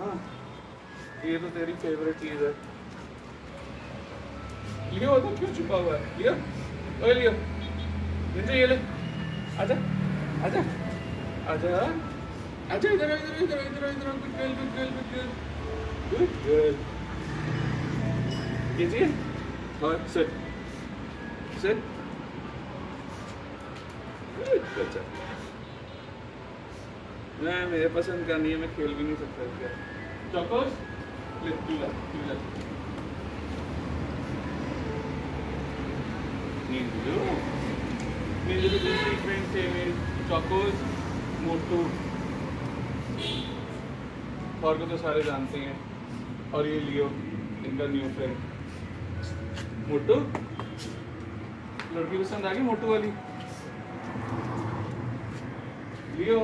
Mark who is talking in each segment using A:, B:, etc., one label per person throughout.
A: हाँ ये तो तेरी फेवरेट चीज है। लियो तो क्यों छुपा हुआ है? लियो, ओए लियो, निंजू ये ले, आजा आजा आजा आजा, इधर इधर इधर इधर इधर, good girl good girl good girl good girl. कीजिए और सिट सिट, अच्छा नहीं मेरे पसंद का नहीं है, मैं खेल भी नहीं सकता इसका। चॉकोस ले, पीला पीला ninju ninju की दूसरी फ्रेंड थे मेरी, चॉकोस मोटू, और को तो सारे जानते हैं। और ये लियो, इनका न्यू फ्रेंड मोटू। लड़की पसंद आ गई मोटू वाली? लियो,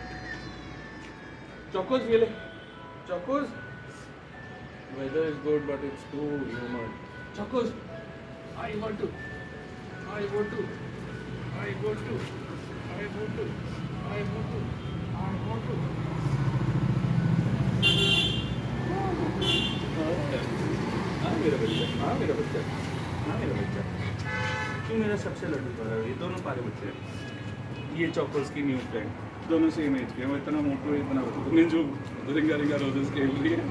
A: चॉकोस ये ले, Chocos. Weather is good but it's too humid. Chocos, I want to, I want to, I want to, I want to, I want to, I want to. हाँ मेरा बच्चा, हाँ मेरा बच्चा, हाँ मेरा बच्चा। क्यों मेरा सबसे लड्डू हो रहा है? ये दोनों पारे बच्चे हैं। ये चॉकोस की न्यू फ्रेंड, दोनों सेम एज के। वो इतना मोटू है, इतना निंजू रिंगा रिंगा रोजेस खेल रही है।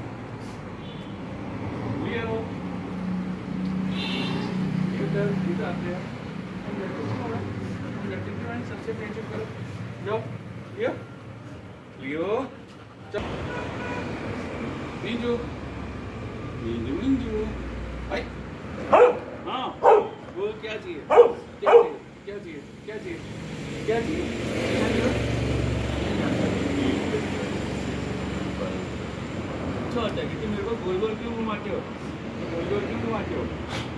A: आते हैं सबसे फ्रेंडशिप करो, जाओ लियो लियो, निंजू निंजू निंजू, भाई हाँ वो क्या चाहिए, क्या चाहिए, क्या चाहिए, क्या चाहिए, क्या चाहिए? अच्छा होता है कि तुम मेरे को गोल गोल क्यों घुमाते हो, गोल गोल क्यों घुमाते हो?